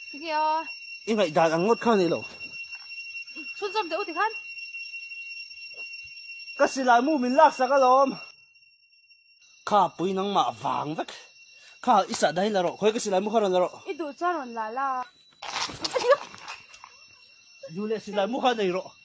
Thì kìa. Im lại đàn ăn ngốt khăn này lộ. Xuân dâm tiểu thì khăn. Cái gì lại mu mình lắc sao cái lom. Khá bùi năng mạ vàng vách. Khá ít sợ đây là rồi. Khối cái gì lại mu khăn là rồi. Ít đồ cho nó là. Dù lệ gì lại mu khăn này rồi.